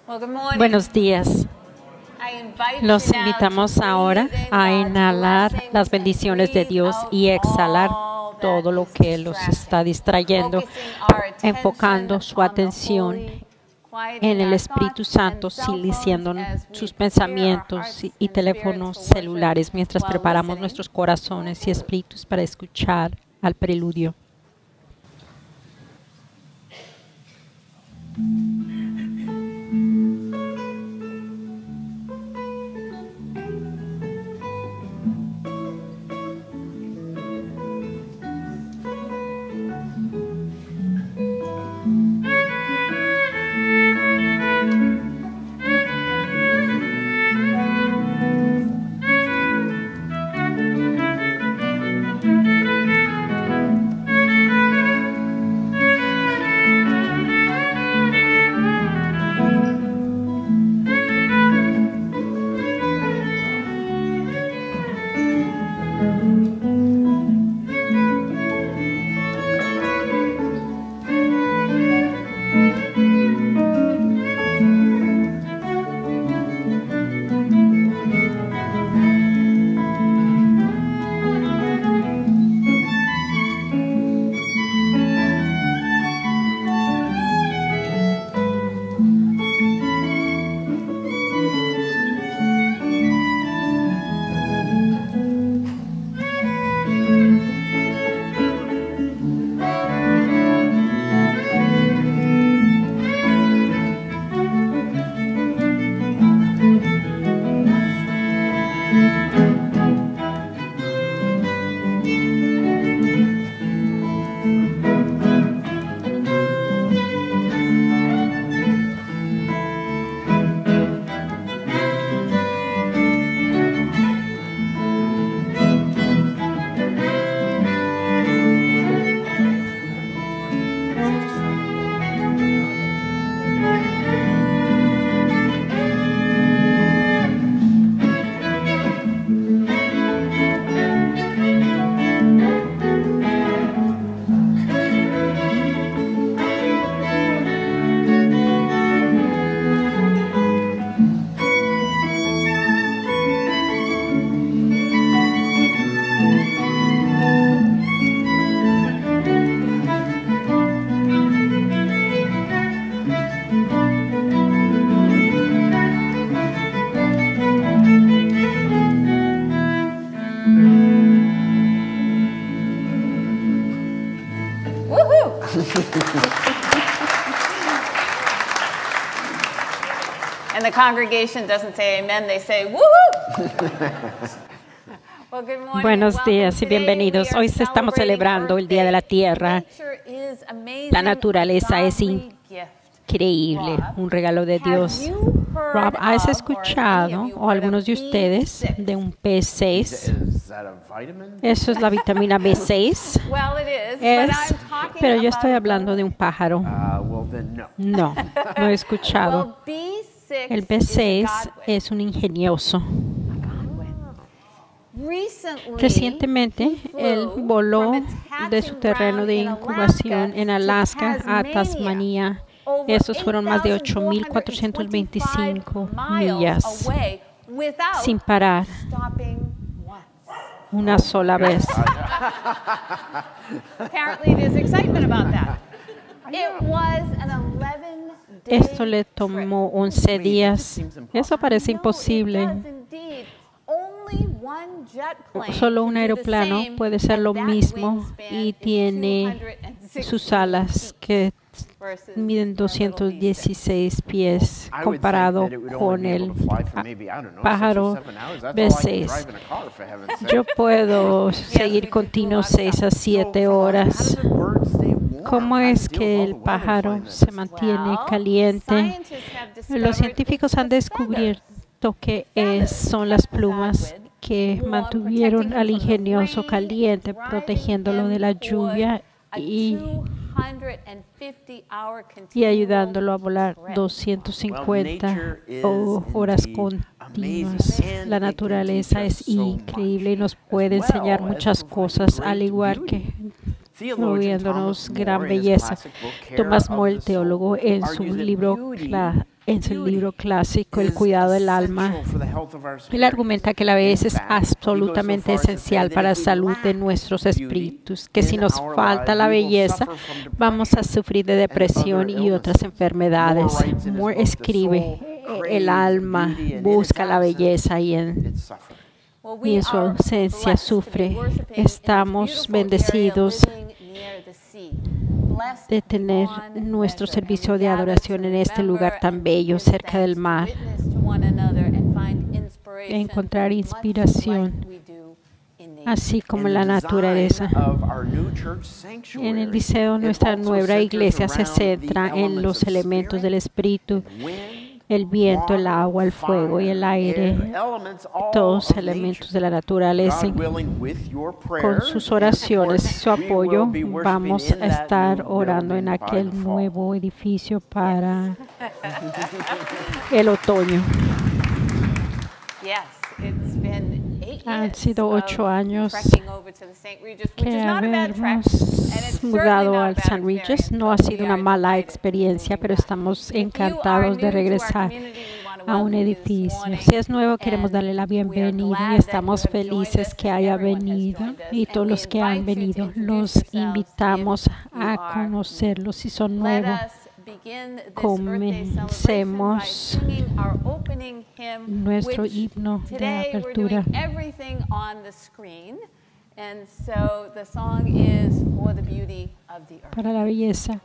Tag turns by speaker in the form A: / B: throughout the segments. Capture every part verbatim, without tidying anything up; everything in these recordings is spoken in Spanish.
A: Well, good morning.
B: Buenos días.
A: I invite
B: Los
A: you now
B: invitamos
A: to
B: ahora
A: breathe in
B: a
A: God's
B: inhalar
A: blessings
B: las
A: and
B: bendiciones de
A: breathe
B: Dios
A: out
B: y exhalar
A: all that
B: todo lo
A: is
B: que los
A: distracting.
B: está distrayendo,
A: Focusing our attention
B: enfocando su
A: on the
B: atención
A: Holy, quieting
B: en el
A: our
B: Espíritu
A: thoughts
B: Santo,
A: and cell phones
B: silenciando
A: as we
B: sus
A: prepare our
B: pensamientos
A: hearts
B: y y
A: and
B: teléfonos
A: spirits for worship
B: celulares mientras
A: while
B: preparamos
A: listening.
B: nuestros corazones y espíritus para escuchar al preludio.
A: And the congregation doesn't say amen, they say woohoo. Well, good morning.
B: Buenos
A: Welcome.
B: días y
A: Today
B: bienvenidos.
A: we are
B: Hoy estamos
A: celebrating
B: celebrando el Día de la
A: Earth Day.
B: Tierra.
A: Nature is amazing,
B: La naturaleza es
A: godly gift.
B: increíble,
A: Rob,
B: un regalo de
A: have
B: Dios.
A: you heard
B: Rob, ¿has
A: of, or
B: escuchado,
A: any of you
B: o
A: heard
B: algunos
A: of
B: de
A: B
B: ustedes,
A: six?
B: de un B seis?
C: Is that a vitamin?
B: Eso es la vitamina B seis.
A: Well, it is, but
B: Es,
A: I'm talking
B: pero yo
A: about
B: estoy
A: a
B: hablando de un pájaro.
C: Uh, well, then no.
B: No, no he escuchado.
A: Well, B six
B: El B
A: is a
B: seis
A: godwit.
B: es un ingenioso.
A: Recently,
B: Recientemente,
A: he flew
B: él voló
A: from its
B: de su
A: hatching
B: terreno
A: ground
B: de
A: in
B: incubación
A: Alaska
B: en
A: to
B: Alaska a
A: Tasmania.
B: Tasmania.
A: Over
B: Esos fueron más de
A: eight
B: ocho
A: thousand
B: mil
A: four hundred
B: cuatrocientas veinticinco
A: twenty-five miles
B: millas
A: away without
B: sin parar
A: stopping once.
B: una sola vez.
A: Apparently, there's excitement about that. It was an eleven day
B: Esto le tomó once días. Eso parece imposible. Solo un aeroplano puede ser lo mismo y tiene sus alas que miden doscientos dieciséis pies comparado con el pájaro B seis. Yo puedo seguir continuo seis a siete horas. ¿Cómo es que el pájaro se mantiene caliente? Los científicos han descubierto que es, son las plumas que mantuvieron al ingenioso caliente, protegiéndolo de la lluvia y, y ayudándolo a volar doscientas cincuenta horas continuas. La naturaleza es increíble y nos puede enseñar muchas cosas, al igual que proveyéndonos gran belleza. Thomas More, el teólogo, en su libro en su libro clásico, El cuidado del alma. Él argumenta que la belleza es absolutamente esencial para la salud de nuestros espíritus, que si nos falta la belleza, vamos a sufrir de depresión y otras enfermedades. Moore escribe, el alma busca la belleza y en, y en su ausencia sufre. Estamos bendecidos de tener nuestro servicio de adoración en este lugar tan bello, cerca del mar, e encontrar inspiración, así como la naturaleza. En el diseño de nuestra nueva iglesia se centra en los elementos del espíritu, el viento, el agua, el fuego y el aire, todos elementos de la naturaleza. Con sus oraciones y su apoyo, vamos a estar orando en aquel nuevo edificio para el otoño. Han sido ocho años que habernos mudado al Saint Regis. No ha sido una mala experiencia, pero estamos encantados de regresar a un edificio. Si es nuevo, queremos darle la bienvenida y estamos felices que haya venido. Y todos los que han venido, los invitamos a conocerlos si son nuevos. Comencemos nuestro himno de apertura. Para la belleza.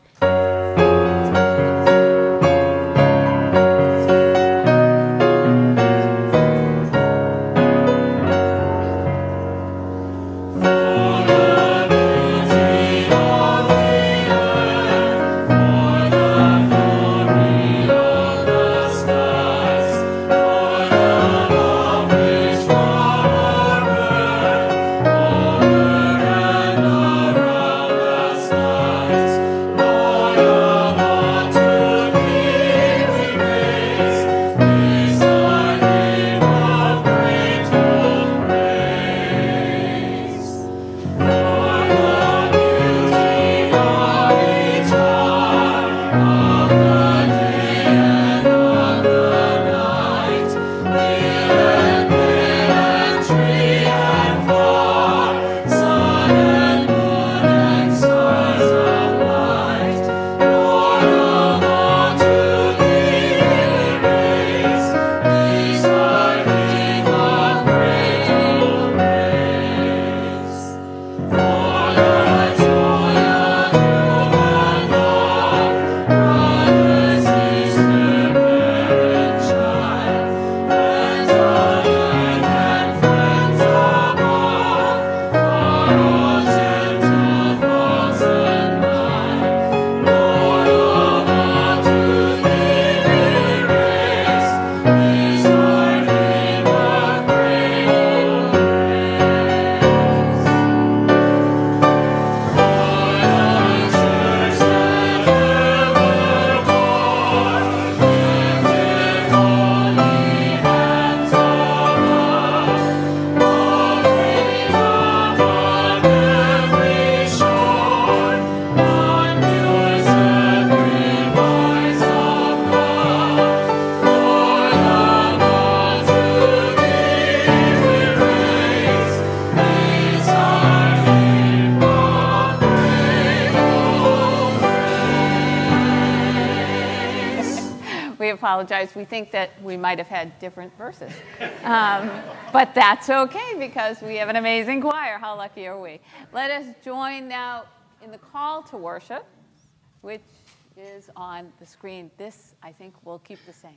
A: Apologize. We think that we might have had different verses. Um, but that's okay because we have an amazing choir. How lucky are we? Let us join now in the call to worship, which is on the screen. This, I think, will keep the same.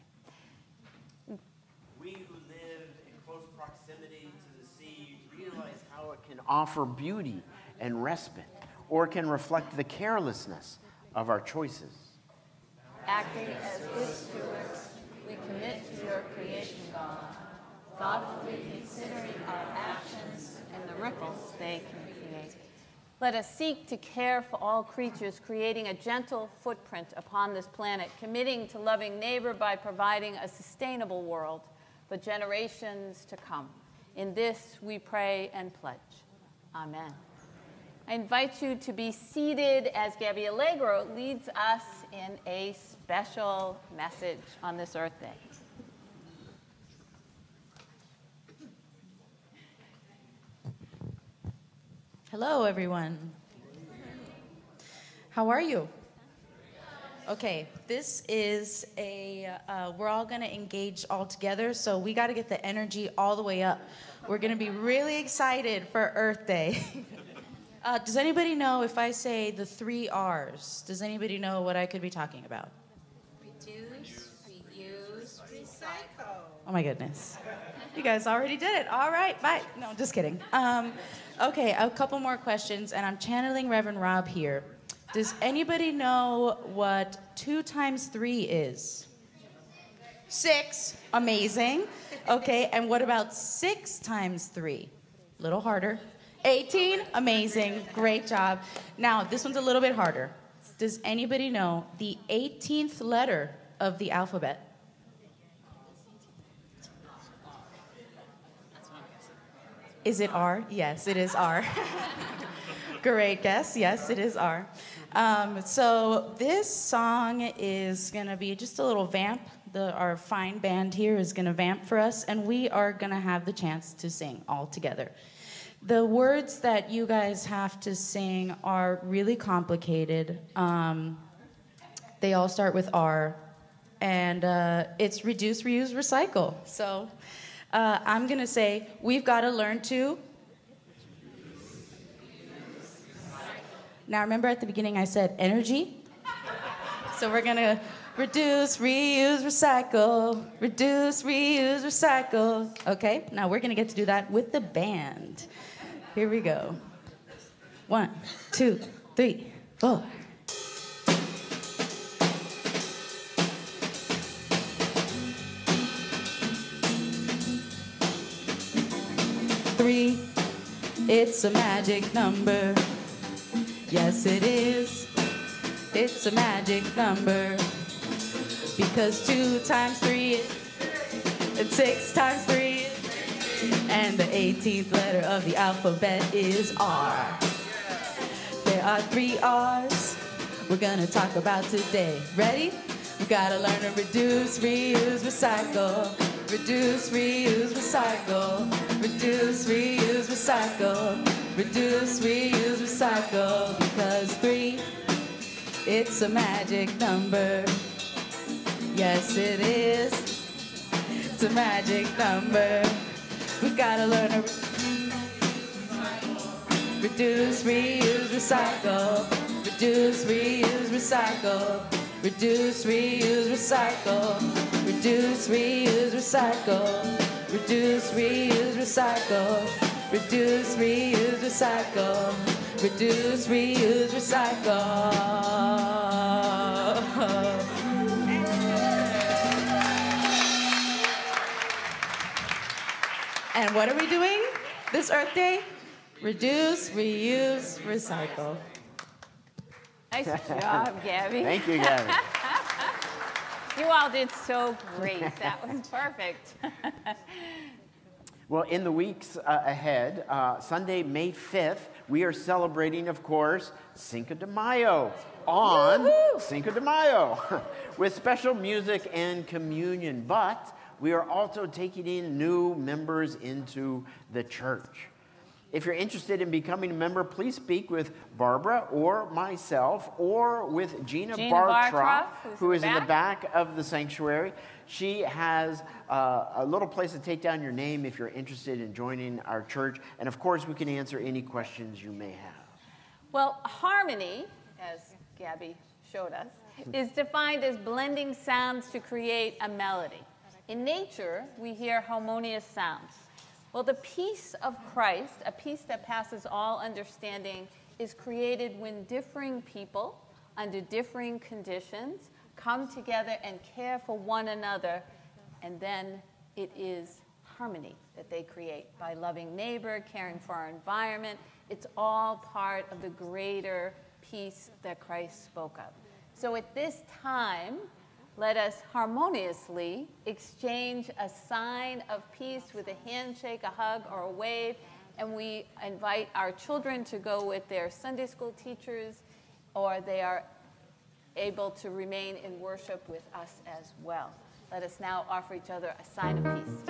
C: We who live in close proximity to the sea realize how it can offer beauty and respite, or it can reflect the carelessness of our choices.
A: Acting as good stewards, we commit to your creation, God, thoughtfully considering our actions and the ripples they can create. Let us seek to care for all creatures, creating a gentle footprint upon this planet, committing to loving neighbor by providing a sustainable world for generations to come. In this we pray and pledge. Amen. I invite you to be seated as Gabby Allegro leads us in a special message on this Earth Day.
D: Hello, everyone. How are you? Okay, this is a, uh, we're all going to engage all together, so we got to get the energy all the way up. We're going to be really excited for Earth Day. uh, does anybody know if I say the three R's, does anybody know what I could be talking about?
E: Reduce, reuse, recycle.
D: Oh my goodness. You guys already did it. All right, bye. No, just kidding. Um, okay, a couple more questions, and I'm channeling Reverend Rob here. Does anybody know what two times three is? Six. Amazing. Okay, and what about six times three? A little harder. eighteen. Amazing. Great job. Now, this one's a little bit harder. Does anybody know the eighteenth letter of the alphabet? Is it R? Yes, it is R. Great guess. Yes, it is R. Um, so this song is going to be just a little vamp. The, our fine band here is going to vamp for us, and we are going to have the chance to sing all together. The words that you guys have to sing are really complicated. Um, they all start with R, and uh, it's reduce, reuse, recycle. So uh, I'm going to say, we've got to learn to. Now, remember at the beginning I said energy? So we're going to reduce, reuse, recycle. Reduce, reuse, recycle. Okay, now we're going to get to do that with the band. Here we go. One, two, three, four. Three, it's a magic number. Yes, it is. It's a magic number. Because two times three and six times three and the eighteenth letter of the alphabet is R. There are three R's we're gonna talk about today. Ready? We gotta learn to reduce, reuse, recycle. Reduce, reuse, recycle. Reduce, reuse, recycle. Reduce, reuse, recycle. Because three, it's a magic number. Yes, it is. It's a magic number. We gotta learn to reduce, reuse, recycle. Reduce, reuse, recycle. Reduce, reuse, recycle. Reduce, reuse, recycle. Reduce, reuse, recycle. Reduce, reuse, recycle. Reduce, reuse, recycle. And what are we doing this Earth Day? Reduce, reuse, recycle.
A: Nice job, Gabby.
C: Thank you, Gabby.
A: You all did so great. That was perfect.
C: Well, in the weeks uh, ahead, uh, Sunday, May fifth, we are celebrating, of course, Cinco de Mayo on Woo-hoo! Cinco de Mayo with special music and communion. But we are also taking in new members into the church. If you're interested in becoming a member, please speak with Barbara or myself or with Gina,
A: Gina
C: Bartroff,
A: Bartroff,
C: who is
A: in
C: in the back of the sanctuary. She has uh, a little place to take down your name if you're interested in joining our church. And of course, we can answer any questions you may have.
A: Well, harmony, as Gabby showed us, is defined as blending sounds to create a melody. In nature, we hear harmonious sounds. Well, the peace of Christ, a peace that passes all understanding, is created when differing people, under differing conditions, come together and care for one another, and then it is harmony that they create by loving neighbor, caring for our environment. It's all part of the greater peace that Christ spoke of. So at this time, let us harmoniously exchange a sign of peace with a handshake, a hug, or a wave, and we invite our children to go with their Sunday school teachers, or they are able to remain in worship with us as well. Let us now offer each other a sign of peace.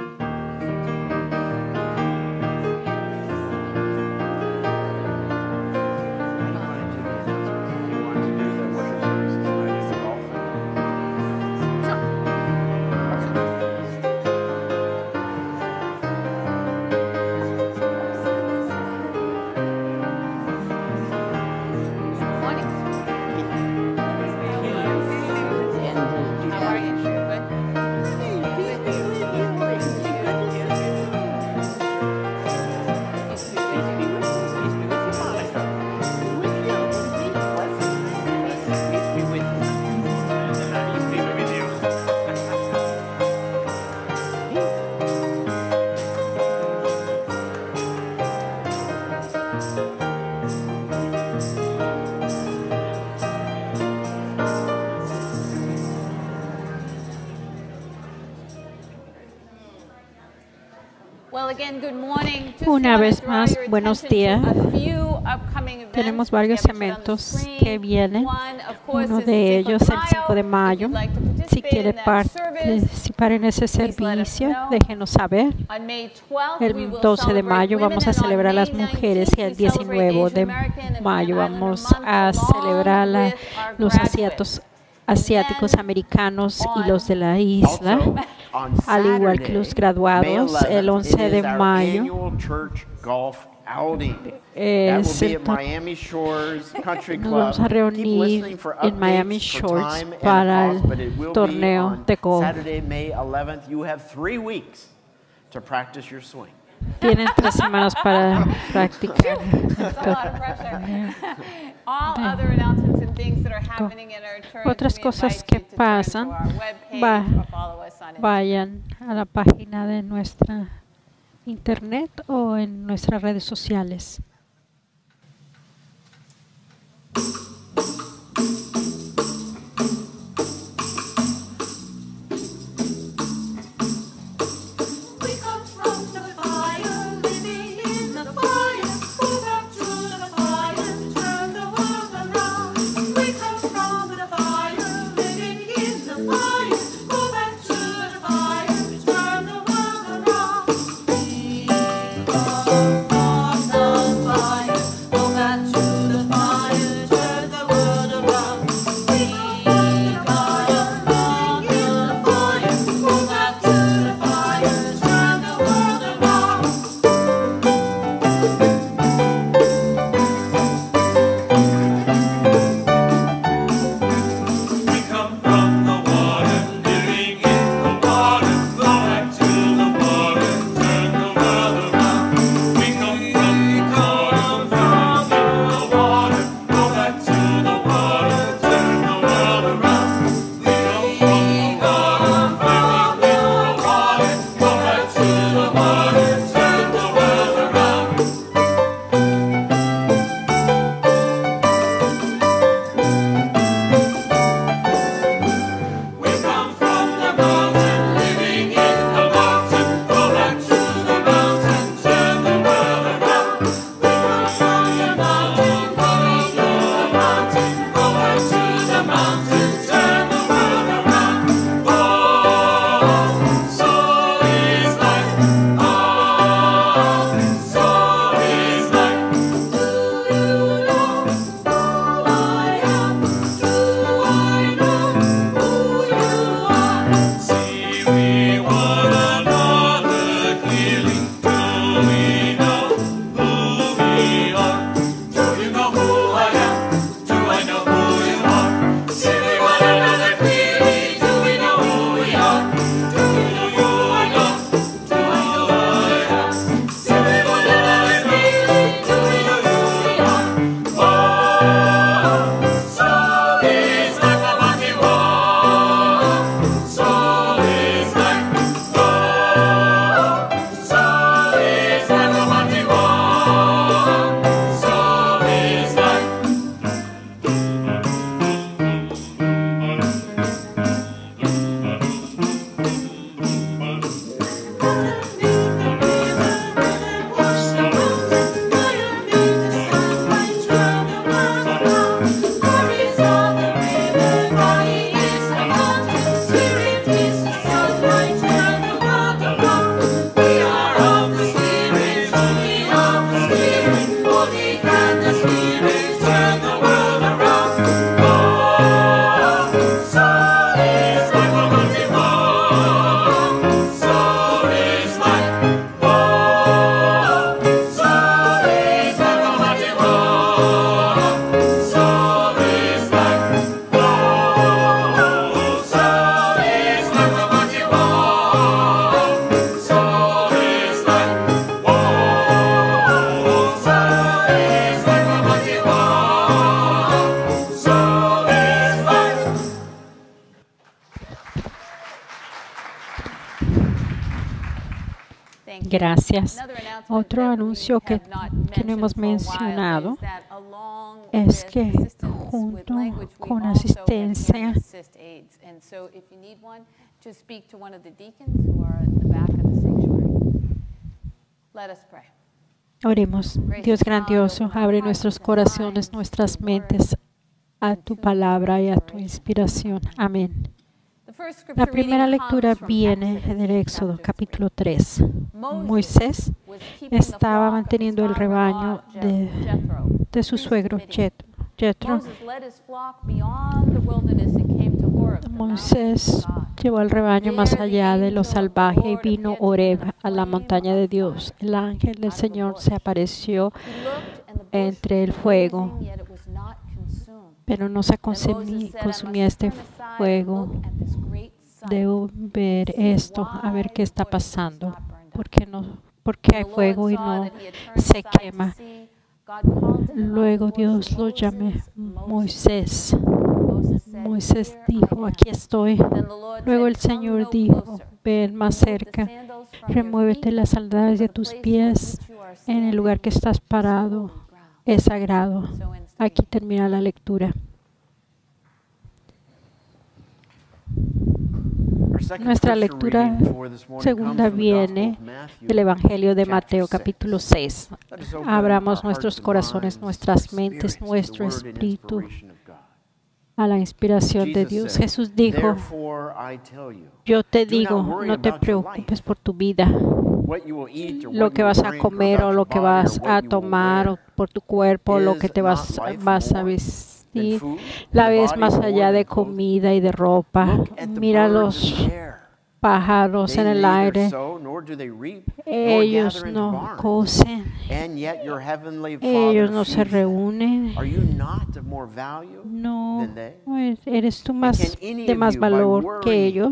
B: Una vez más, buenos días. Tenemos varios eventos que vienen. Uno de ellos el cinco de mayo. Si quiere participar en ese servicio, déjenos saber. El doce de mayo vamos a celebrar a las mujeres y el diecinueve de mayo vamos a celebrar a los asiáticos, asiáticos americanos y los de la isla, al igual que los graduados. El once de mayo es el nos vamos a reunir en Miami Shores para el torneo de golf. Tienen tres semanas para practicar. Otras cosas que pasan, va, vayan a la página de nuestra internet o en nuestras redes sociales.
F: From the
B: Gracias. Otro anuncio que, que no hemos mencionado es que junto con asistencia oremos. Dios grandioso, abre nuestros corazones, nuestras mentes a tu palabra y a tu inspiración. Amén. La primera lectura viene del Éxodo, capítulo tres. Moisés estaba manteniendo el rebaño de, de su suegro Jethro. Moisés llevó el rebaño más allá de lo salvaje y vino a Horeb, a la montaña de Dios. El ángel del Señor se apareció entre el fuego, pero no se consumía, consumía este fuego. Debo ver esto, a ver qué está pasando. ¿Por qué, no, por qué hay fuego y no se quema? Luego Dios lo llamó Moisés. Moisés dijo, aquí estoy. Luego el Señor dijo, ven más cerca, remuévete las sandalias de tus pies, en el lugar que estás parado es sagrado. Aquí termina la lectura. Nuestra lectura segunda viene del Evangelio de Mateo, capítulo seis. Abramos nuestros corazones, nuestras mentes, nuestro espíritu a la inspiración de Dios. Jesús dijo, yo te digo, no te preocupes por tu vida, lo que vas a comer o lo que vas a tomar, o por tu cuerpo, lo que te vas, vas a vestir. La ves más allá de comida y de ropa. Mira los pájaros en el aire. Ellos no cocen. Ellos no se reúnen. No, eres tú más de más valor que ellos.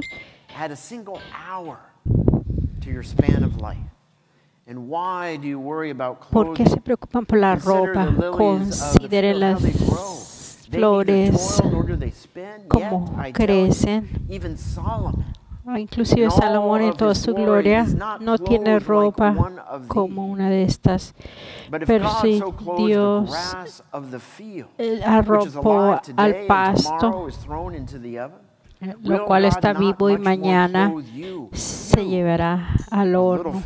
B: ¿Por qué se preocupan por la ropa? Consideren las flores, cómo crecen. Inclusive Salomón en toda su gloria no tiene ropa como una de estas. Pero si Dios arropó al pasto, lo cual está vivo y mañana se llevará al horno.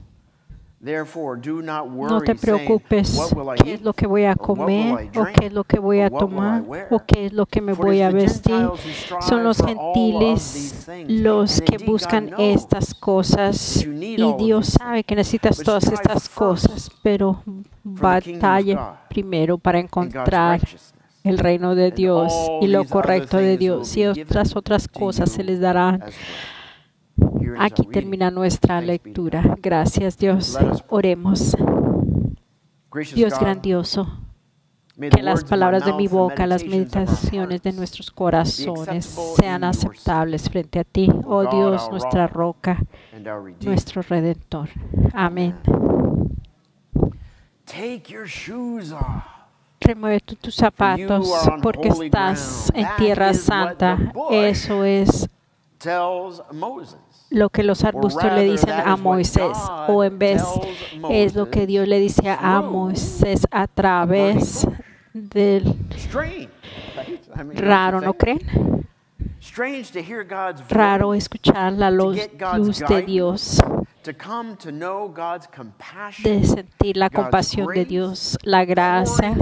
B: No te preocupes qué es lo que voy a comer o qué es lo que voy a tomar o qué es lo que me voy a vestir. Son los gentiles los que buscan estas cosas y Dios sabe que necesitas todas estas cosas, pero batalla primero para encontrar el reino de Dios y lo correcto de Dios, y otras otras cosas se les darán. Aquí termina nuestra lectura. Gracias, Dios. Oremos. Dios grandioso, que las palabras de mi boca, las meditaciones de nuestros corazones sean aceptables frente a ti, oh Dios, nuestra roca, nuestro Redentor. Amén. Remueve tú tus zapatos porque estás en tierra santa. Eso es lo que los arbustos le dicen a Moisés, o en vez es lo que Dios le dice a Moisés a través del... Raro, ¿no creen? Raro escuchar la luz, luz de Dios, de sentir la compasión de Dios, la gracia,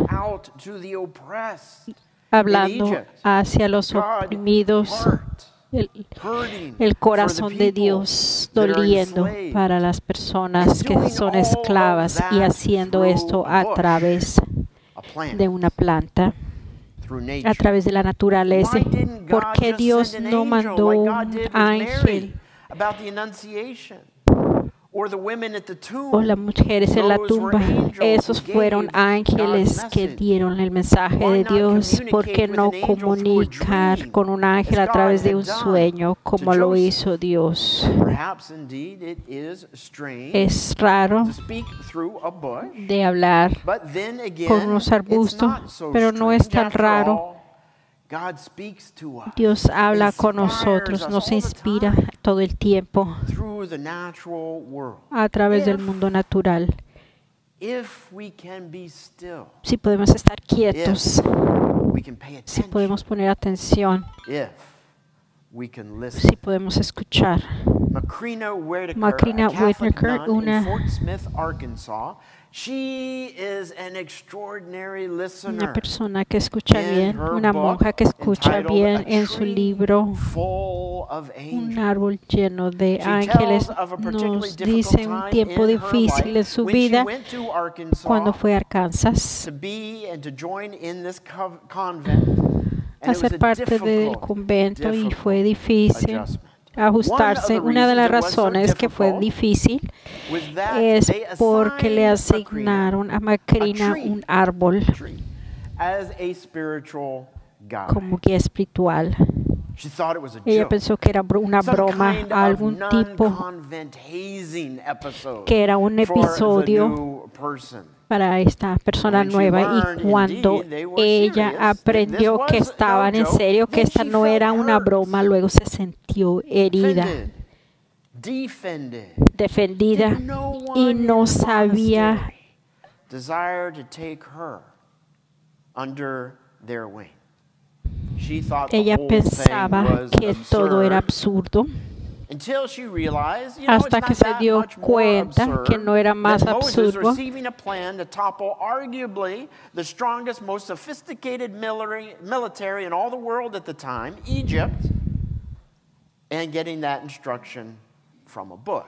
B: hablando hacia los oprimidos. El, el corazón de Dios doliendo para las personas que son esclavas y haciendo esto a través de una planta, a través de la naturaleza. ¿Por qué Dios no mandó un ángel o las mujeres en la tumba? Esos fueron ángeles que dieron el mensaje de Dios. ¿Por qué no comunicar con un ángel a través de un sueño como lo hizo Dios? Es raro de hablar con unos arbustos, pero no es tan raro
C: God speaks to us,
B: Dios habla con
C: inspires
B: nosotros,
C: us
B: nos
C: all the
B: inspira
C: time
B: todo el tiempo
C: through the natural world.
B: a través del
C: If-
B: mundo natural.
C: If we can be still,
B: Si podemos estar quietos,
C: we can pay
B: si
C: attention.
B: podemos poner atención,
C: If we can listen.
B: si podemos escuchar.
C: Macrina Whitaker,
B: Macrina
C: a Catholic
B: Whitaker,
C: nun
B: una-
C: in Fort Smith, Arkansas. She is an extraordinary listener.
B: Una persona que escucha
C: In
B: bien,
C: her
B: una
C: book
B: monja que escucha
C: entitled
B: bien
C: A
B: en su
C: Tree
B: libro,
C: Full of
B: un
C: Angels.
B: árbol lleno de
C: She
B: ángeles,
C: tells of a particularly
B: nos
C: difficult
B: dice un
C: time
B: tiempo
C: in her
B: difícil
C: life
B: en su
C: when she
B: vida
C: went to Arkansas
B: cuando fue a Arkansas
C: to be and to join in this co- convent. And
B: a
C: it was
B: ser
C: a
B: parte del
C: difficult,
B: convento y fue
C: difficult
B: difícil
C: adjustment.
B: ajustarse. Una de las razones que fue difícil es porque le asignaron a Macrina un árbol
C: as a spiritual guide.
B: como guía espiritual.
C: She thought it was a
B: Ella
C: joke.
B: pensó que era bro- una
C: Some
B: broma,
C: kind of
B: algún tipo
C: non-convent hazing episode
B: que era un
C: for the
B: episodio
C: new person.
B: para esta persona
C: When she
B: nueva,
C: learned,
B: y cuando
C: indeed, they were
B: ella
C: serious,
B: aprendió
C: that
B: que
C: this was
B: estaban
C: no
B: en
C: joke,
B: serio, que
C: then
B: esta
C: she
B: no
C: felt
B: era una
C: hurt,
B: broma, luego se sintió herida,
C: offended, defended,
B: defendida,
C: Did no one
B: y
C: in
B: no
C: the
B: sabía.
C: monastery desire to take her under their wing. She thought the
B: Ella
C: whole thing
B: pensaba
C: was
B: que todo era
C: absurd.
B: absurdo,
C: Until she realized, you know,
B: hasta
C: it's
B: que
C: not
B: se
C: that
B: dio
C: much more
B: cuenta
C: absurd
B: que no era más
C: than Moses
B: absurdo
C: receiving a plan to topple arguably the strongest, most sophisticated military, military in all the world at the time, Egypt, and getting that instruction from a bush.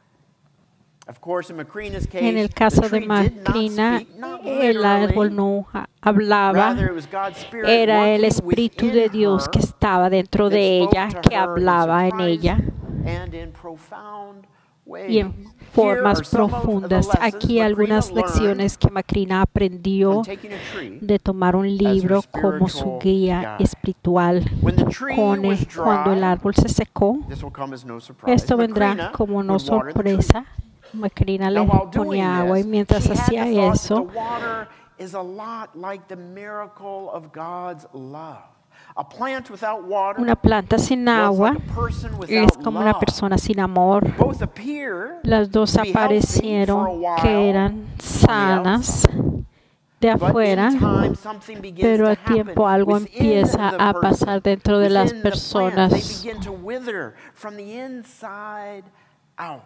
C: Of course, in Macrina's case,
B: En el caso
C: the
B: de
C: tree did not
B: Macrina,
C: speak, not
B: el
C: literally.
B: árbol no ha- hablaba,
C: Rather, it was God's Spirit
B: era el
C: working
B: Espíritu
C: within
B: de Dios
C: her
B: que estaba dentro
C: that
B: de
C: spoke
B: ella,
C: to
B: que
C: her in
B: hablaba en ella
C: surprising and in profound ways.
B: y en formas
C: Here are some of the
B: profundas.
C: lessons
B: Aquí
C: Macrina
B: algunas
C: learned
B: lecciones que Macrina aprendió
C: from taking a tree
B: de tomar un libro
C: as her
B: como su
C: spiritual
B: guía
C: guide.
B: espiritual.
C: When the tree
B: Con
C: was
B: el- cuando el
C: dry,
B: árbol se secó,
C: this will come as no surprise.
B: esto vendrá
C: Macrina
B: como no
C: would water the tree.
B: sorpresa. Macrina le
C: Now, while doing
B: ponía agua y
C: this,
B: mientras
C: she had
B: hacía
C: the thought that
B: eso,
C: the water is a lot like the miracle of God's love. A plant without water
B: una planta sin
C: was
B: agua
C: like a person
B: es
C: without
B: como una
C: love.
B: persona sin amor.
C: Both appear
B: Las dos
C: to be healthy for a
B: aparecieron
C: while
B: que eran sanas de
C: But in
B: afuera,
C: time, something begins
B: pero
C: to
B: a tiempo
C: happen
B: algo
C: within
B: empieza
C: the
B: a
C: person,
B: pasar dentro de las
C: within the plant.
B: personas.
C: They begin to wither from the inside out.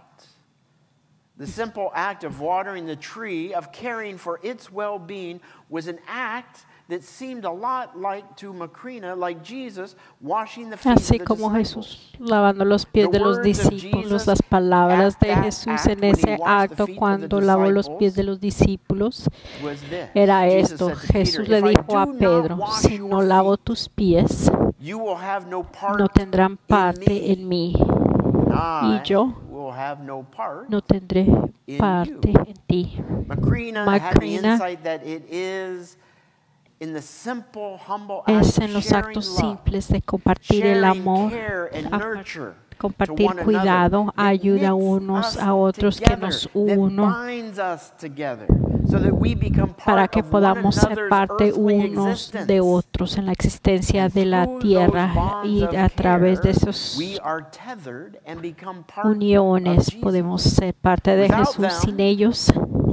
C: The simple act of watering the tree, of caring for its well-being, was an act that seemed a lot like to Macrina, like Jesus washing the feet
B: Así
C: of the
B: como
C: disciples.
B: Jesús lavando los pies de los discípulos, las palabras de Jesús en ese acto cuando lavó los pies de los discípulos
C: Was this.
B: era
C: Jesus
B: esto.
C: said to Peter,
B: Jesús le
C: "If I
B: dijo a
C: do not
B: Pedro,
C: wash
B: si
C: your
B: no lavo
C: feet,
B: tus pies,
C: you will have no part
B: no tendrán
C: in
B: parte
C: me.
B: en mí,
C: I
B: y yo
C: will have no part
B: no tendré
C: in
B: parte
C: you."
B: en ti.
C: Macrina had the
B: Macrina
C: insight that it is in the simple, humble act
B: Es
C: of
B: en los
C: sharing
B: actos
C: love,
B: simples de compartir el
C: sharing
B: amor,
C: care and
B: a-
C: nurture to
B: compartir
C: one
B: cuidado,
C: another, that
B: ayuda
C: knits
B: unos
C: us
B: a otros, que
C: together,
B: nos
C: that
B: uno
C: binds us together, so that we become part
B: para que
C: of one
B: podamos ser
C: another's
B: parte
C: earthly
B: unos
C: existence.
B: de otros en la existencia
C: And
B: de la
C: through
B: tierra,
C: those bonds
B: y
C: of
B: a través de
C: care,
B: esas
C: we are tethered and become part of
B: uniones
C: Jesus.
B: podemos ser parte de
C: Without
B: Jesús.
C: them,
B: Sin ellos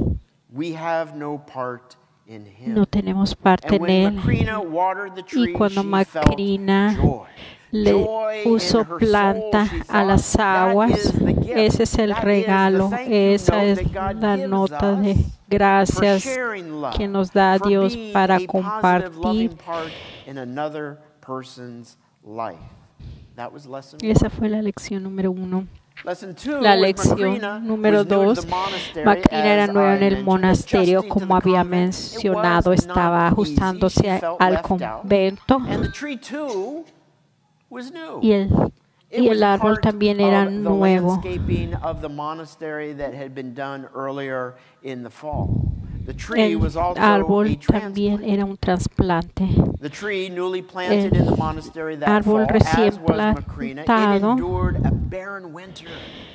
C: We have no part in him.
B: no tenemos parte
C: And
B: en
C: when
B: Él.
C: Macrina watered the
B: Y
C: tree,
B: cuando
C: she
B: Macrina
C: felt joy.
B: le
C: Joy in
B: puso
C: her soul,
B: planta
C: she
B: a
C: thought,
B: las
C: that
B: aguas,
C: is the gift.
B: ese es el
C: That is the
B: regalo,
C: thank you
B: esa
C: note
B: es
C: that God
B: la
C: gives
B: nota de
C: us for
B: gracias
C: sharing love,
B: que nos da
C: for
B: Dios
C: being
B: para
C: a positive, loving
B: compartir.
C: part in another person's life. That was lesson one.
B: Esa fue la lección número uno.
C: Lesson two
B: La
C: was
B: lección
C: Macrina
B: número
C: was new to
B: dos,
C: the monastery,
B: Macrina era
C: as
B: nueva
C: I
B: en el
C: mentioned,
B: monasterio,
C: adjusting to
B: como
C: the
B: había
C: convent. It
B: mencionado,
C: was
B: estaba
C: not
B: ajustándose
C: easy. She felt
B: al
C: left out.
B: convento,
C: And the tree too was new.
B: y el,
C: It
B: y
C: was
B: el árbol
C: part
B: también era
C: of the
B: nuevo.
C: landscaping of the monastery that had been done earlier in the fall. The tree
B: El
C: was also
B: árbol
C: a
B: también
C: transplant.
B: era un trasplante.
C: The tree newly planted
B: El
C: in the monastery that
B: árbol
C: fall,
B: recién
C: as was Macrina, it
B: plantado
C: endured a barren winter,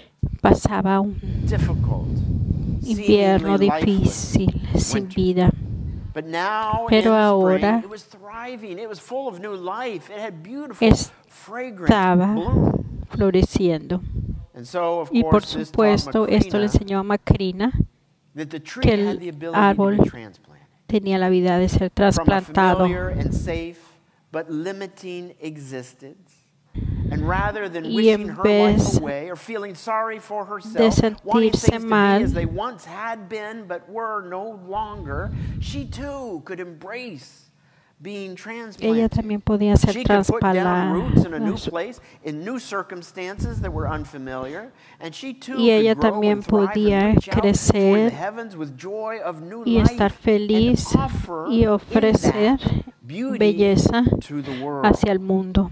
B: Pasaba un
C: difficult,
B: invierno
C: seemingly lifeless
B: difícil, sin
C: winter.
B: vida.
C: But now
B: Pero
C: in
B: ahora
C: spring, it was thriving. It was full of new life. It had beautiful, fragrant
B: estaba
C: bloom.
B: floreciendo.
C: And so, of
B: Y por
C: course, this taught
B: supuesto, esto le
C: Macrina
B: enseñó a Macrina
C: that the tree
B: que
C: had
B: el
C: the ability to
B: árbol
C: be transplanted
B: tenía la habilidad de ser
C: from a
B: trasplantado
C: familiar and safe but limiting existence. And rather than
B: y
C: wishing
B: en
C: her
B: vez
C: life away or feeling sorry for
B: de
C: herself, wanting
B: sentirse
C: things to be
B: mal,
C: as they once had been but were no longer, she too could embrace being
B: ella
C: transplanted.
B: también podía ser
C: She could put down roots in a new
B: trasplantada.
C: place, in new circumstances that were unfamiliar, and she too
B: Y ella
C: could grow
B: también
C: and thrive
B: podía
C: and reach out toward the
B: crecer
C: heavens with joy of new
B: y
C: life
B: estar feliz
C: and offer
B: y
C: in
B: ofrecer
C: that beauty
B: belleza
C: to the world.
B: hacia el mundo.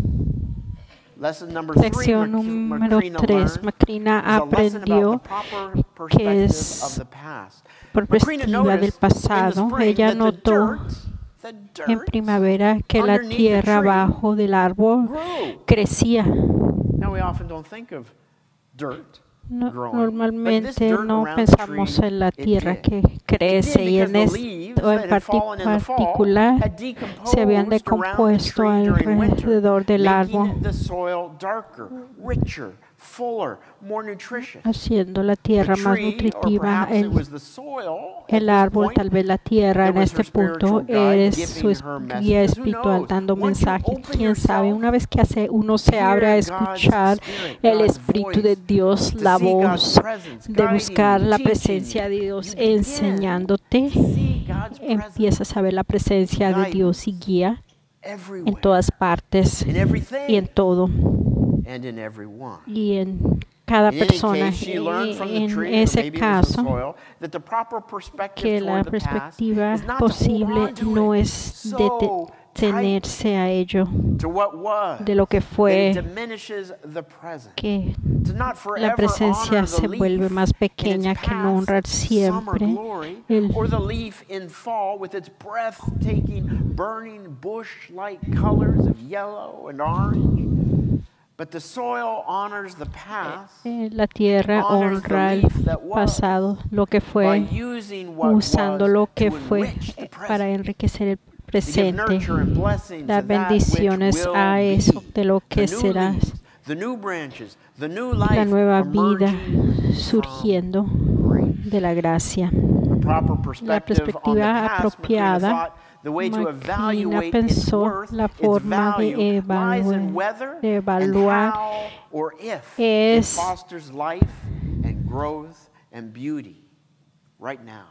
C: Lesson number three,
B: Lección
C: Mac-
B: número
C: Macrina
B: tres.
C: learned,
B: Macrina
C: is a lesson
B: aprendió
C: about the proper
B: que
C: perspective
B: es
C: of the past.
B: por
C: Macrina
B: perspectiva del
C: noticed in the
B: pasado.
C: spring
B: Ella
C: that the
B: notó
C: dirt, the dirt
B: en primavera que la
C: underneath the
B: tierra
C: tree
B: abajo del árbol
C: grew.
B: crecía.
C: Now we often don't think of dirt
B: No-
C: growing, but this
B: normalmente
C: dirt
B: no
C: around the
B: pensamos
C: tree,
B: en la
C: it
B: tierra
C: did.
B: que
C: It
B: crece
C: did
B: y en
C: because the
B: esto
C: leaves
B: en
C: that had
B: parti-
C: fallen in the fall
B: particular
C: had
B: se habían
C: decomposed around the
B: decompuesto
C: tree during winter,
B: alrededor del árbol,
C: making the soil darker, richer, fuller, more nutritious.
B: haciendo la tierra
C: The
B: más
C: tree, or
B: nutritiva.
C: perhaps it
B: El,
C: was the soil at
B: el
C: this
B: árbol,
C: point,
B: tal vez la tierra
C: that
B: en
C: was
B: este
C: her spiritual
B: punto
C: guide,
B: es
C: giving
B: su es-
C: her
B: guía
C: messages. Who
B: espiritual
C: knows?
B: dando
C: Once you
B: mensajes.
C: open
B: Quién sabe,
C: yourself,
B: una vez que hace, uno se abre a
C: hear God's
B: escuchar
C: Spirit,
B: el
C: God's
B: Espíritu de
C: voice,
B: Dios,
C: to
B: la
C: see God's
B: voz
C: presence,
B: de
C: guiding
B: buscar
C: you,
B: la
C: teaching
B: presencia de
C: you,
B: Dios,
C: you begin
B: enseñándote,
C: to see God's presence
B: empiezas a ver la presencia de Dios y guía en
C: everywhere
B: todas partes
C: In everything.
B: y en todo
C: and in everyone.
B: y en cada
C: In any
B: persona.
C: case, she learned from the
B: En
C: tree, or
B: ese
C: maybe it was the
B: caso,
C: soil, that the proper perspective
B: que la
C: toward the past
B: perspectiva
C: is not to hold
B: posible
C: on to
B: no
C: it
B: es
C: so
B: detenerse a ello,
C: to what was,
B: de lo que
C: that it
B: fue,
C: diminishes the present.
B: que
C: To not
B: la
C: forever
B: presencia
C: honor the
B: se vuelve
C: leaf
B: más
C: in
B: pequeña,
C: its
B: que no
C: past
B: honrar
C: summer
B: siempre
C: glory,
B: el-
C: or the leaf in fall with its breathtaking, burning bush-like colors of yellow and orange. But the soil honors the past
B: eh, la tierra
C: honors the
B: honra el
C: leaf that was,
B: pasado, lo que
C: by
B: fue,
C: using what
B: usando
C: was
B: lo que
C: to
B: fue
C: enrich the
B: eh, para
C: present,
B: enriquecer el
C: to give
B: presente,
C: nurture and blessing
B: dar
C: to that which
B: bendiciones
C: will
B: a
C: be.
B: eso de lo que
C: The new
B: será,
C: leaves, the new branches, the new
B: la
C: life
B: nueva vida
C: emerging
B: surgiendo
C: from grace.
B: de la gracia.
C: The proper
B: La
C: perspective on the
B: perspectiva
C: past, Macrina
B: apropiada,
C: thought the way to
B: Macrina
C: evaluate its
B: pensó
C: worth,
B: la
C: its
B: forma de
C: value, lies in
B: evaluar,
C: whether
B: de
C: and
B: evaluar
C: how or if
B: es-
C: it fosters life and growth and beauty right now,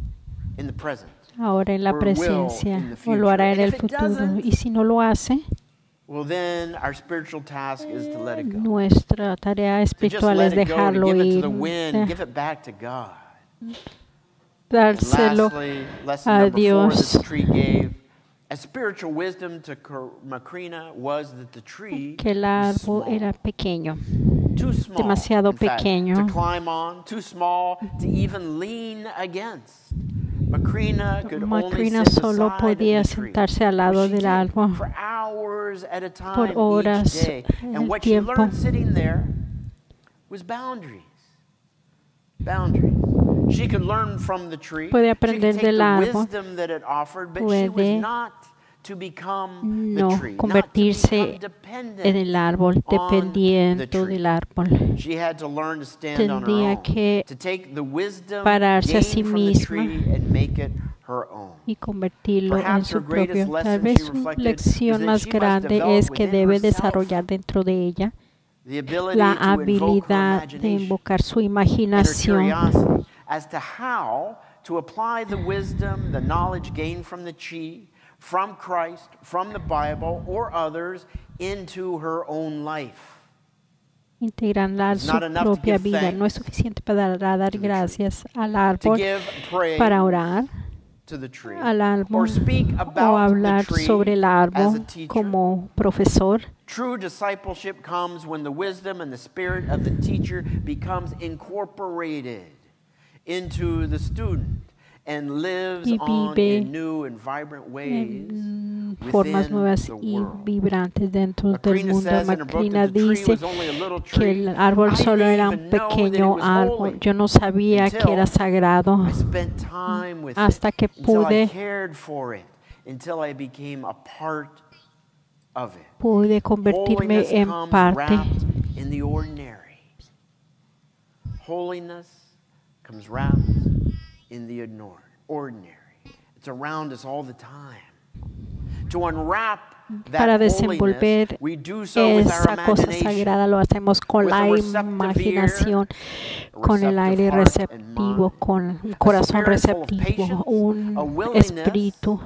C: in the present.
B: ahora en la
C: or will
B: presencia
C: in the
B: o lo hará en
C: future.
B: el
C: And if it
B: futuro.
C: doesn't,
B: Y si no lo hace,
C: Well, then our spiritual task is to let it go.
B: nuestra tarea
C: To just
B: espiritual
C: let
B: es
C: it go, to
B: dejarlo
C: give it to
B: ir,
C: the wind,
B: de-
C: give it back to God. And
B: dárselo
C: lastly, lesson
B: a
C: number four that
B: Dios.
C: the tree gave, as spiritual wisdom to Cor- Macrina was that the tree
B: que el
C: was
B: árbol
C: small.
B: era pequeño,
C: Too small,
B: demasiado
C: in fact,
B: pequeño.
C: to climb on, too small to even lean against. Macrina could
B: Macrina
C: only sit
B: solo
C: beside
B: podía
C: the tree,
B: sentarse al lado
C: which she
B: del
C: did
B: árbol
C: for hours at a time
B: por horas
C: each day.
B: en
C: And
B: el
C: what she
B: tiempo.
C: learned sitting there was boundaries. Boundaries. She could learn from the tree.
B: Puede
C: She
B: aprender
C: could take
B: del
C: the
B: árbol.
C: wisdom that it offered, but she was
B: Puede
C: not to become the
B: no
C: tree, not to
B: convertirse
C: become dependent
B: en el árbol,
C: on the
B: dependiendo
C: tree.
B: del árbol.
C: She had to learn to stand on her
B: Tendría
C: own,
B: que
C: to take the wisdom
B: pararse a
C: gained
B: sí
C: from the
B: misma
C: tree and make it her own.
B: Y convertirlo en
C: Perhaps
B: su
C: her greatest
B: propio.
C: lesson,
B: Tal
C: she
B: vez su
C: reflected, is
B: lección
C: that
B: más
C: she must
B: grande
C: develop
B: es que
C: within
B: debe
C: herself
B: desarrollar dentro de ella
C: the ability
B: la
C: to invoke her
B: habilidad de
C: imagination
B: invocar su
C: and her
B: imaginación
C: curiosity as to how to apply the wisdom, the knowledge gained from the tree, from Christ, from the Bible, or others into her own life.
B: integrarla a
C: It's
B: su
C: not enough to
B: propia
C: give
B: vida. No es
C: thanks
B: suficiente para dar gracias al
C: To
B: árbol,
C: give praise
B: para orar
C: to the tree,
B: al árbol
C: or speak
B: o
C: about
B: hablar
C: the tree
B: sobre el
C: as a
B: árbol
C: teacher.
B: como profesor.
C: True discipleship comes when the wisdom and the spirit of the teacher becomes incorporated into the student and lives
B: y
C: on
B: vive
C: in new and vibrant ways
B: en formas
C: within
B: nuevas
C: the
B: y
C: world.
B: vibrantes dentro del
C: Macrina
B: mundo.
C: says in her book
B: Macrina
C: that the tree
B: dice
C: was only a little
B: que
C: tree.
B: el árbol
C: I
B: solo
C: didn't
B: era un
C: even know that it
B: pequeño
C: was
B: árbol.
C: holy
B: Yo no sabía que era
C: until
B: sagrado
C: I spent time with
B: hasta
C: it,
B: que
C: until I
B: pude
C: cared for it, until I became a part of it.
B: pude convertirme
C: Holiness
B: en
C: comes
B: parte.
C: wrapped in the ordinary. Holiness comes wrapped in the ignor- ordinary. It's around us all the time. To unwrap
B: Para
C: that holiness,
B: desenvolver
C: we do so with our
B: esa cosa
C: imagination,
B: sagrada lo hacemos con
C: with
B: la
C: a receptive
B: imaginación,
C: ear, a
B: con el
C: receptive
B: aire
C: heart and
B: receptivo,
C: mind,
B: con un
C: a
B: corazón
C: spirit full of
B: receptivo,
C: patience, a
B: un
C: willingness
B: espíritu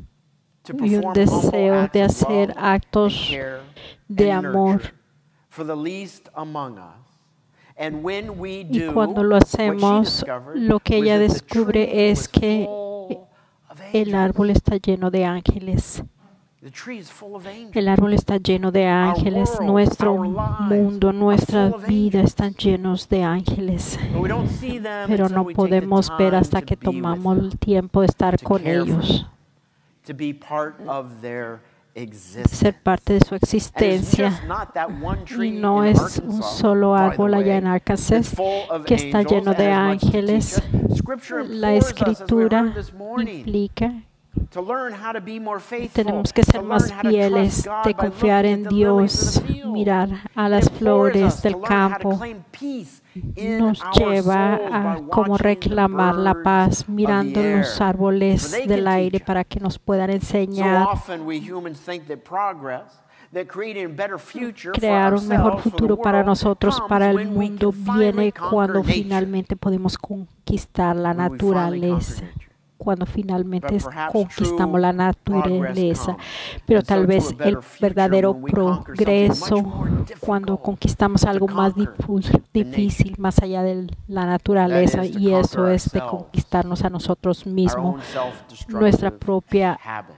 C: to
B: y un
C: perform humble
B: deseo
C: acts
B: de
C: of
B: hacer
C: love
B: actos
C: and care
B: de
C: and
B: amor.
C: nurture for the least among us. And when we
B: Y
C: do,
B: cuando lo
C: what she
B: hacemos,
C: discovered
B: lo que
C: was
B: ella
C: that the
B: descubre
C: tree
B: es
C: was
B: que
C: full of
B: el
C: angels.
B: árbol está lleno de ángeles.
C: The tree is full of angels.
B: El árbol está lleno de ángeles.
C: world,
B: Nuestro
C: our lives
B: mundo,
C: are
B: nuestra
C: full of
B: vida
C: angels.
B: están llenos de ángeles.
C: But we don't see them
B: Pero
C: until
B: no
C: we take the
B: podemos ver
C: time
B: hasta
C: to
B: que
C: be with
B: tomamos
C: them,
B: el tiempo de estar
C: to
B: con
C: care for
B: ellos,
C: them, to be part of their existence.
B: ser parte de su
C: And it's
B: existencia.
C: just not that one
B: Y
C: tree
B: no
C: in
B: es un
C: Arkansas,
B: solo
C: by the
B: árbol allá en
C: way,
B: Arkansas
C: that's full of
B: que está
C: angels
B: lleno de
C: and has much to teach
B: ángeles.
C: us. Scripture
B: La
C: implores us, as we
B: escritura
C: heard this morning,
B: implica
C: to learn how to be more faithful,
B: tenemos que
C: to
B: ser
C: learn
B: más
C: how to
B: fieles,
C: trust God
B: de
C: by
B: confiar
C: looking
B: en
C: at the lilies
B: Dios,
C: of the field.
B: mirar a
C: It
B: las
C: implores
B: flores
C: us to
B: del
C: learn how to
B: campo.
C: claim peace in
B: Nos
C: our
B: lleva
C: souls
B: a
C: by
B: cómo
C: watching the
B: reclamar la
C: birds
B: paz
C: of
B: mirando
C: the
B: los
C: air.
B: árboles
C: For they
B: del
C: can
B: aire
C: teach us.
B: para que nos puedan
C: So
B: enseñar
C: often we humans think that progress, that creating a better future for
B: crear un mejor
C: ourselves, for the
B: futuro para
C: world,
B: nosotros,
C: comes
B: para el
C: when we
B: mundo,
C: can finally
B: viene
C: conquer
B: cuando
C: nature.
B: finalmente podemos conquistar la
C: When we finally conquer
B: naturaleza.
C: nature.
B: Cuando finalmente
C: But perhaps
B: conquistamos
C: true
B: la
C: progress
B: naturaleza.
C: comes.
B: Pero
C: And
B: tal
C: so to
B: vez
C: a
B: el
C: better future
B: verdadero
C: when we conquer something
B: progreso,
C: much more difficult
B: cuando conquistamos algo
C: to
B: más
C: conquer
B: difu- difícil, más allá de la naturaleza,
C: That is to
B: y eso
C: conquer
B: es de
C: ourselves,
B: conquistarnos a nosotros
C: our
B: mismos,
C: own self-destructive
B: nuestra propia
C: habits.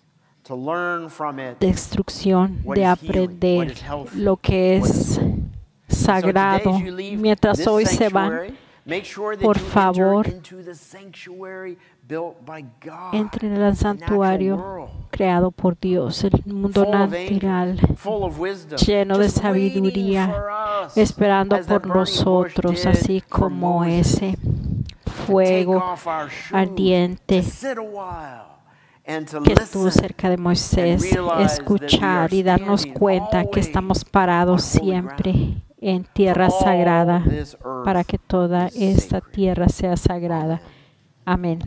C: To learn from it
B: destrucción,
C: what
B: de
C: is healing, what
B: aprender
C: is healthy,
B: lo que
C: what is
B: es
C: holy.
B: sagrado.
C: So today, as you leave
B: Mientras
C: this
B: hoy se
C: sanctuary,
B: van,
C: make sure that
B: por
C: you
B: favor,
C: enter into the sanctuary built by God,
B: entren al
C: the natural
B: santuario
C: world,
B: creado por Dios, el mundo
C: full of
B: natural,
C: angels, full of wisdom,
B: lleno de
C: just waiting
B: sabiduría,
C: for us,
B: esperando
C: as that
B: por
C: burning bush
B: nosotros,
C: did
B: así
C: for
B: como
C: Moses,
B: ese
C: to take
B: fuego
C: off our shoes,
B: ardiente
C: to sit a while, and to
B: que estuvo
C: listen,
B: cerca de Moisés,
C: and realize
B: escuchar
C: that we
B: y
C: are
B: darnos
C: standing
B: cuenta que
C: always
B: estamos parados
C: on holy
B: siempre
C: ground.
B: en tierra
C: For all
B: sagrada,
C: this earth
B: para que toda
C: is
B: esta
C: sacred.
B: tierra sea sagrada. Amén.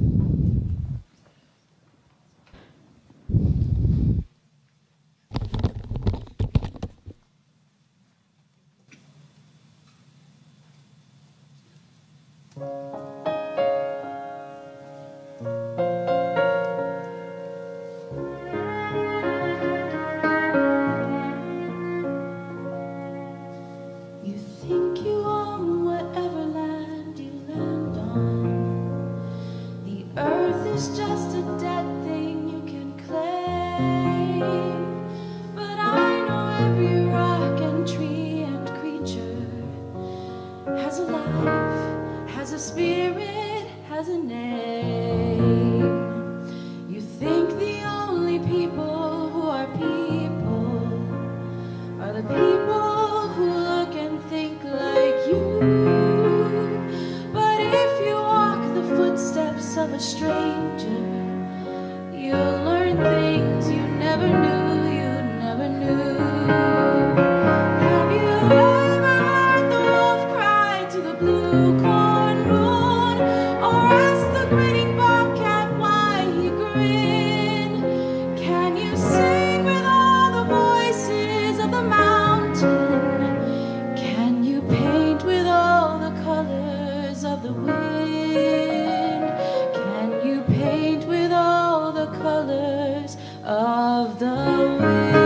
D: You think you own whatever land you land on. The earth is just a dead thing you can claim. But I know every rock and tree and creature has a life, has a spirit, has a name. You think the only people who are people are the people who look and think like you. But if you walk the footsteps of a stranger, you'll learn things you never knew, you never knew. Have you ever heard the wolf cry to the blue corn moon, or asked the grinning bobcat why he grinned? Can you sing with all the voices of the mountain? Can you paint with all the colors of the wind? Can you paint with all the colors of the wind?